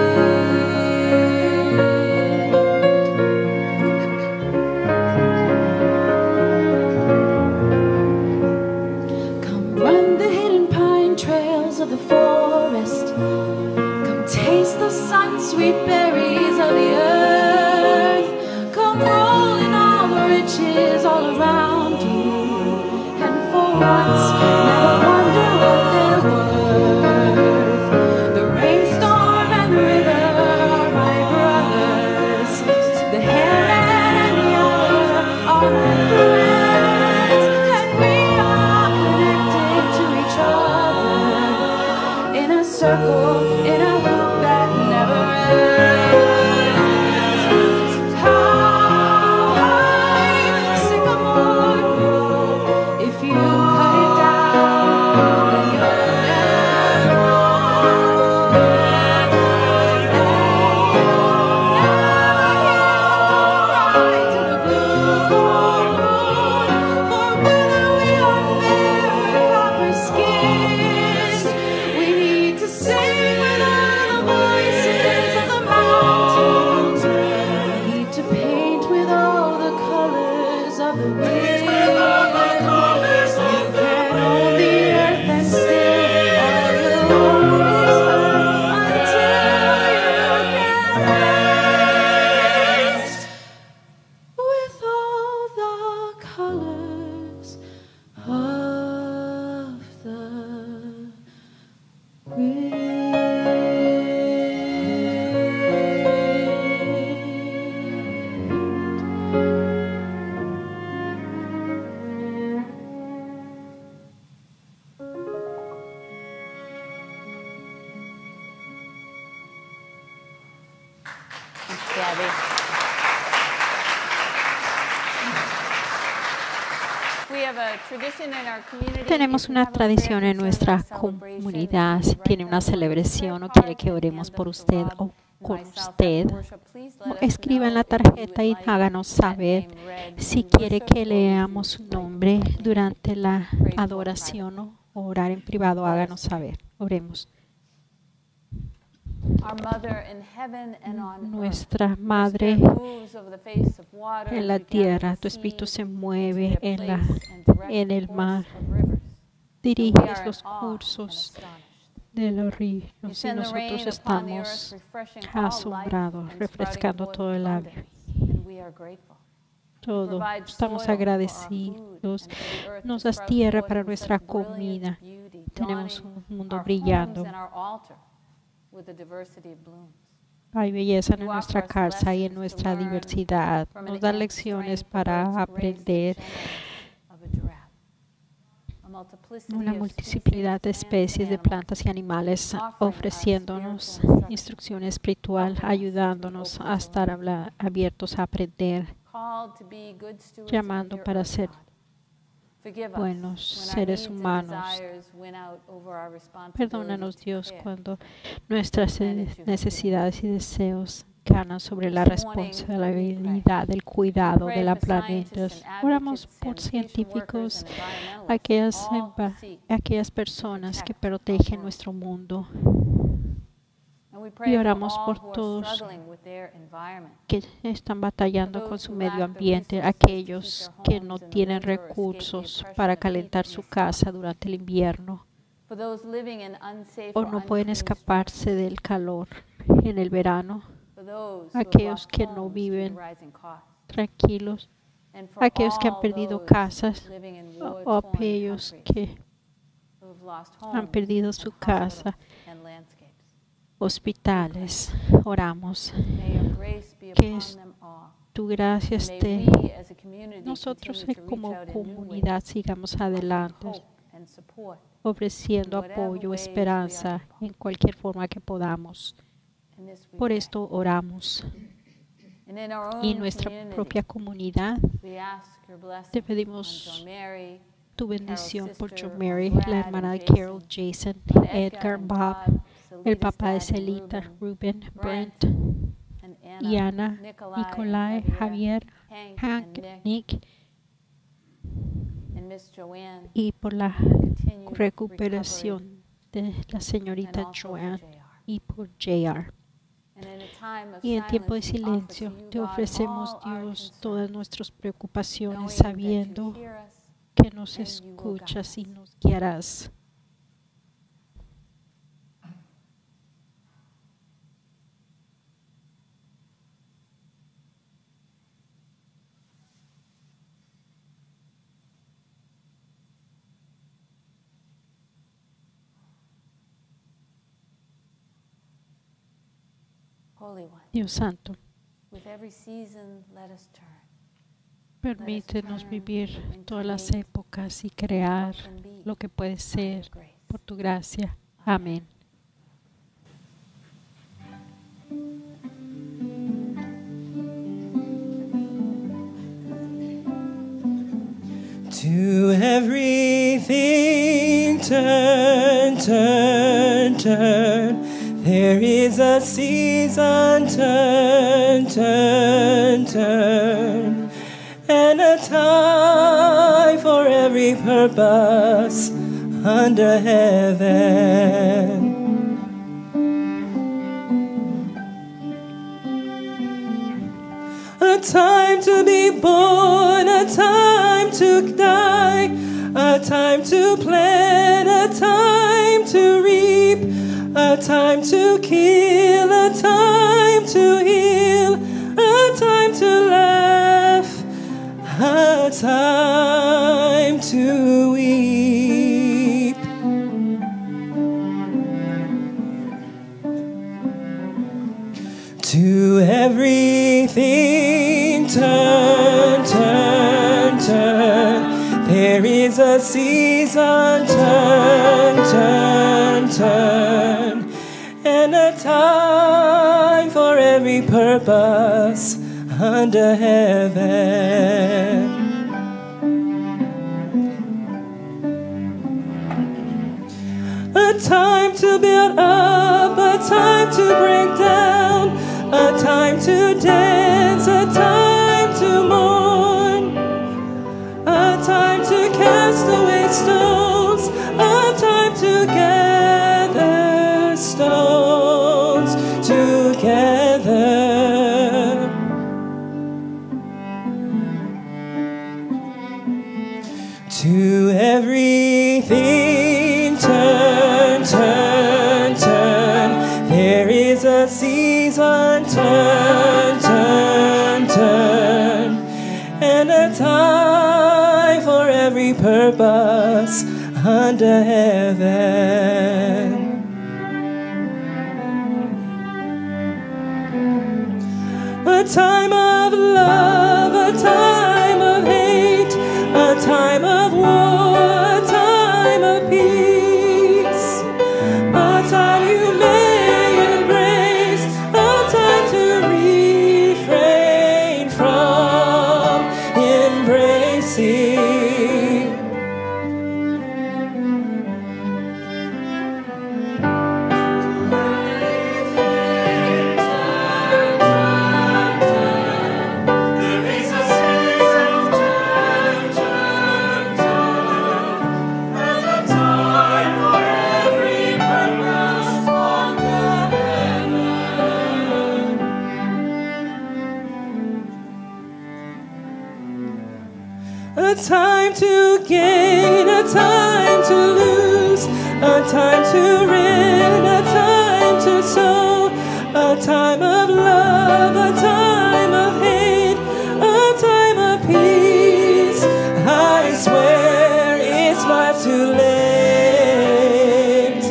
D: Come run the hidden pine trails of the forest. Come taste the sun-sweet berries of the earth. Come roll in all the riches all around you. And for wants, never wonder what they're worth. The rainstorm and the river are my brothers. The headland and the other are my friends. And we are connected to each other in a circle, in a loop that never ends. How high sycamore grow? If you cut it down, then you'll never right to the blue corn moon. For whether we are fair or copper skinned, we need to sing with all the voices of the mountains. We need to paint with all the colors of the wind. You can own the earth and still all you own is earth until you can paint with all the colors of the
A: Gabby. We have a tradition in our community.
B: Tenemos
A: If you
B: una
A: have a prayer
B: tradición en
A: concern
B: nuestra
A: or celebration,
B: comunidad. Si
A: write
B: tiene
A: them
B: una
A: on the
B: celebración o
A: prayer
B: quiere que
A: card
B: oremos
A: and
B: por
A: the
B: usted
A: Rob
B: o con
A: and myself
B: usted,
A: after worship, please let us
B: escriba en la
A: know if you
B: tarjeta
A: would
B: y
A: like
B: háganos
A: that
B: saber
A: name read
B: si
A: in
B: quiere
A: worship
B: que
A: or if
B: leamos su
A: you'd like
B: nombre
A: that name
B: durante la
A: prayed for
B: adoración o orar en privado.
A: Let us
B: Háganos
A: pray.
B: saber. Oremos.
A: Our mother in heaven and on earth.
B: Nuestra
A: Your
B: Madre
A: spirit moves over the face of waters,
B: en la
A: you gather
B: tierra,
A: the
B: tu espíritu
A: seas
B: se
A: into
B: mueve
A: their
B: en, la,
A: place and direct
B: en
A: the
B: el
A: course
B: mar,
A: of rivers. And we
B: diriges
A: are in
B: los
A: awe and
B: cursos
A: astonished.
B: de los
A: You
B: ríos y
A: send the
B: nosotros
A: rain upon the earth,
B: estamos
A: refreshing all life
B: asombrados,
A: and sprouting
B: refrescando
A: forth
B: todo el agua.
A: abundance. And we are grateful.
B: Todo.
A: Provide
B: Estamos
A: soil for our
B: agradecidos.
A: food and for the earth
B: Nos
A: to
B: das
A: sprout
B: tierra
A: forth
B: para
A: in
B: nuestra
A: such brilliant
B: comida.
A: beauty,
B: Tenemos
A: donning
B: un mundo
A: our
B: brillando.
A: homes and our altar with a diversity of blooms.
B: Hay belleza en
A: You
B: nuestra
A: offer us
B: casa y en
A: lessons to
B: nuestra
A: learn
B: diversidad.
A: from an
B: Nos da
A: ant's
B: lecciones
A: strength, the bird's
B: para
A: grace, the
B: aprender
A: gentleness of a giraffe. A multiplicity
B: una
A: of
B: multiplicidad de
A: species,
B: especies de
A: plants and
B: plantas y animales,
A: offering us
B: ofreciéndonos
A: spiritual
B: instrucción espiritual,
A: helping us
B: ayudándonos
A: to be
B: a
A: open to
B: estar
A: learn.
B: habla- abiertos a aprender,
A: Called to be good stewards
B: llamando
A: of your
B: para
A: earth,
B: ser
A: God. Forgive us
B: buenos
A: when our
B: seres
A: needs and
B: humanos.
A: desires win out over our responsibility
B: Perdónanos,
A: to
B: Dios,
A: care.
B: cuando nuestras
A: and
B: eh,
A: that you have
B: necesidades y deseos ganan sobre la
A: This morning,
B: responsabilidad del cuidado de la planeta. Oramos por científicos, aquellas, empa- aquellas personas que protegen nuestro mundo, y oramos por todos que están batallando con su medio ambiente, aquellos que no tienen recursos para calentar su casa durante el invierno o no pueden escaparse del calor en el verano, aquellos que no viven tranquilos, aquellos que han perdido casas o, o aquellos que han perdido su casa, hospitales. Oramos que es- tu gracia esté. Nosotros eh, como comunidad sigamos adelante, ofreciendo apoyo, esperanza en cualquier forma que podamos. Por esto oramos. Y en nuestra propia comunidad te pedimos tu bendición por Jo Mary, la hermana de Carol, Jason, Edgar, Bob, el papá de Celita, Ruben, Brent, y Ana, Nicolai, Javier, Hank, Nick, y por la recuperación de la señorita Joanne y por J R. Y en tiempo de silencio te ofrecemos, Dios, todas nuestras preocupaciones, sabiendo que nos escuchas y nos guiarás. Dios Santo, permítenos vivir todas las épocas y crear lo que puede ser por tu gracia. Amén.
F: To everything turn, turn, turn. There is a season, turn, turn, turn. And a time for every purpose under heaven. A time to be born, a time to die, a time to plant, a time to reap, a time to kill, a time to heal, a time to laugh, a time to weep. To everything turn, turn, turn. There is a season, turn, turn, turn. And a time for every purpose under heaven. A time to build up, a time to break down, a time to dance, a time to mourn, a time to cast away stones, a time to gather stones together. To everything turn, turn, turn. There is a season, turn, turn, turn. And a time for every purpose under heaven. A time of love, a time of hate, a time of war, a time of peace, a time you may embrace, a time to refrain from embracing. A time to gain, a time to lose, a time to rent, a time to sow, a time of love, a time of hate, a time of peace. I swear it's not too late.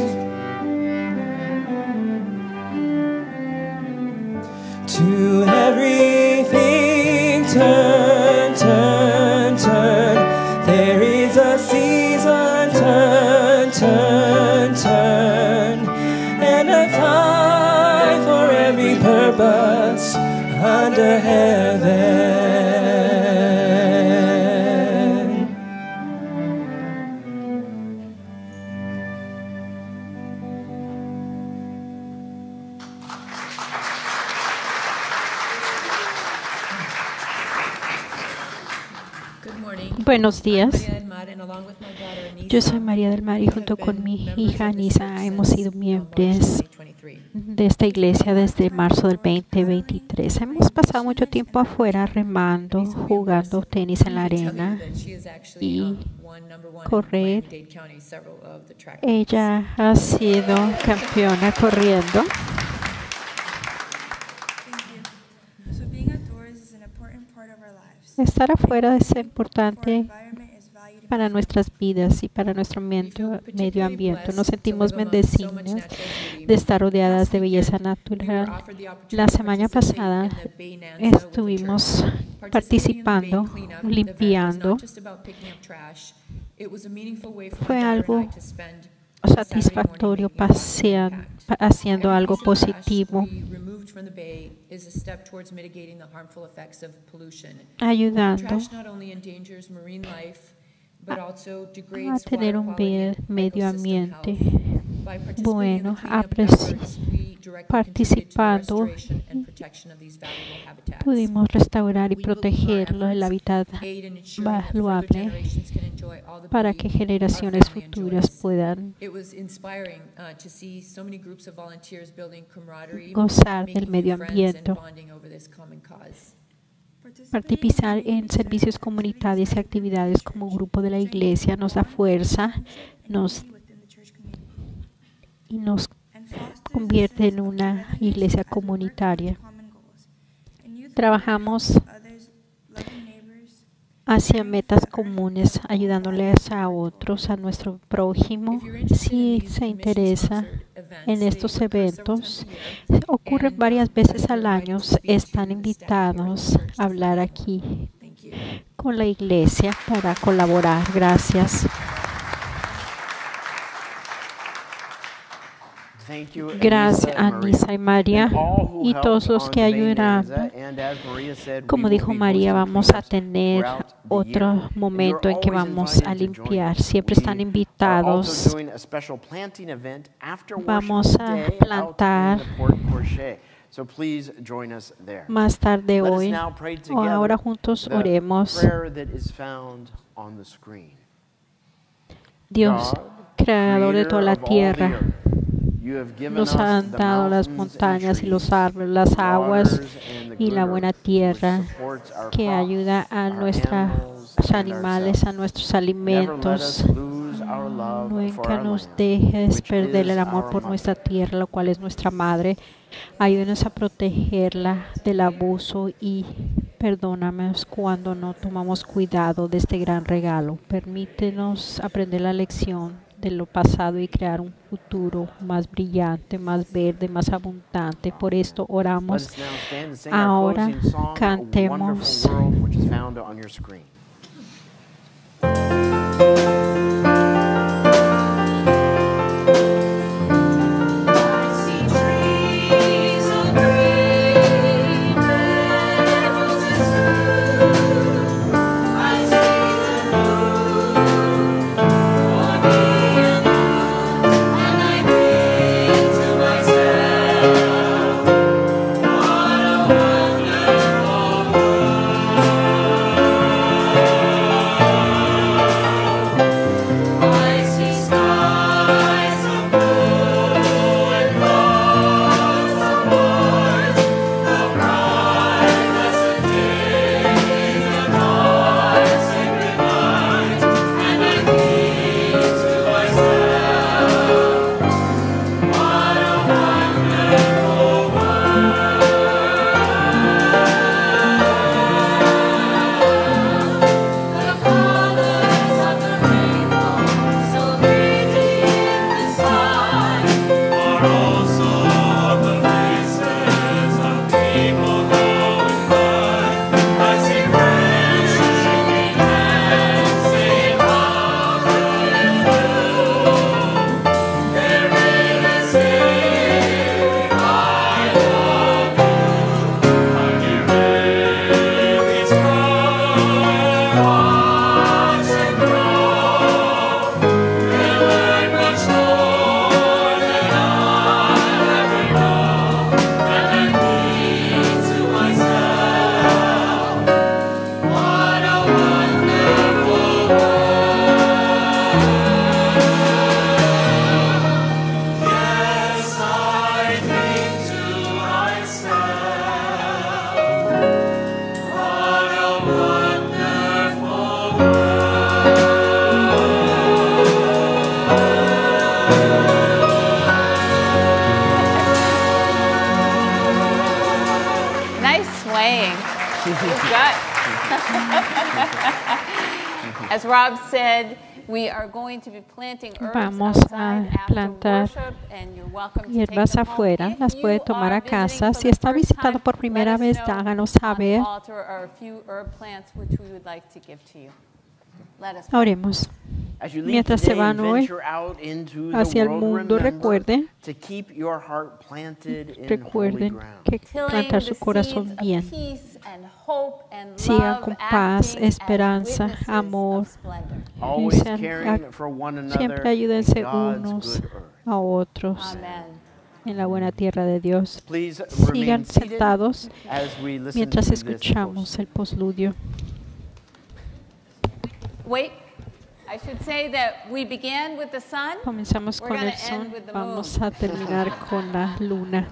F: To everything turn, turn, turn. There is a season, turn, turn, turn. And a time for every purpose under heaven.
B: Buenos días. Yo soy María del Mar y junto con mi hija Nisa hemos sido miembros de esta iglesia desde marzo del veinte veintitrés. Hemos pasado mucho tiempo afuera remando, jugando tenis en la arena y correr. Ella ha sido campeona corriendo. Estar afuera es importante para nuestras vidas y para nuestro medio, medio ambiente. Nos sentimos bendecidos de estar rodeadas de belleza natural. La semana pasada estuvimos participando, limpiando. Fue algo satisfactorio, paseando, haciendo algo positivo, ayudando a, a tener un medio ambiente bueno, participando, pudimos restaurar y proteger el hábitat valuable para que generaciones futuras puedan gozar del medio ambiente. Participar en servicios comunitarios y actividades como grupo de la iglesia nos da fuerza nos, y nos convierte en una iglesia comunitaria. Trabajamos hacia metas comunes, ayudándoles a otros, a nuestro prójimo. Si se interesa en estos eventos, ocurren varias veces al año, están invitados a hablar aquí con la iglesia para colaborar. Gracias. Gracias a Anissa y María y todos los que ayudaron. Como dijo María, vamos a tener otro momento en que vamos a limpiar. Siempre están invitados. Vamos a plantar más tarde hoy. O ahora juntos oremos. Dios, creador de toda la tierra, nos han dado las montañas y los árboles, las aguas y la buena tierra que ayuda a nuestros animales, a nuestros alimentos. Nunca nos dejes perder el amor por nuestra tierra, lo cual es nuestra madre. Ayúdanos a protegerla del abuso y perdónanos cuando no tomamos cuidado de este gran regalo. Permítenos aprender la lección de lo pasado y crear un futuro más brillante, más verde, más abundante. Por esto oramos. Ahora cantemos.
A: As Rob said, we are going to be planting herbs
B: Vamos a
A: outside after
B: plantar
A: worship, and you're welcome to take
B: hierbas
A: them home.
B: afuera,
A: If
B: las
A: you
B: puede tomar
A: are
B: a casa.
A: visiting
B: Si
A: for the
B: está
A: first
B: visitando
A: time,
B: por
A: let
B: primera
A: us
B: vez,
A: know
B: háganos
A: on the
B: saber.
A: altar are a few herb plants which we would like to give to you. Let us pray.
B: Oremos.
C: As you leave
B: Mientras se
C: today
B: van
C: and
B: hoy
C: venture out into the
B: hacia el
C: world,
B: mundo,
C: remember
B: recuerden,
C: to keep your heart planted in holy
B: recuerden
C: ground.
B: que
A: Tilling
B: plantar
A: the
B: su corazón
A: seeds of
B: bien.
A: peace and hope and
B: Sigan
A: love,
B: con paz,
A: acting as
B: esperanza,
A: witnesses
B: amor.
A: of splendor.
C: Always
B: sean-
C: caring for one another
B: Siempre
C: in
B: ayúdense
C: God's
B: unos
C: good earth.
B: a otros
A: Amen.
B: en la buena tierra de Dios.
C: Please
B: Sigan
C: remain seated
B: sentados
C: as we listen
B: mientras
C: to this
B: escuchamos el postludio.
A: Wait, I should say that we began with the sun.
B: Comenzamos
A: We're
B: con
A: gonna
B: el sol,
A: end with the
B: vamos
A: moon.
B: a terminar con la luna.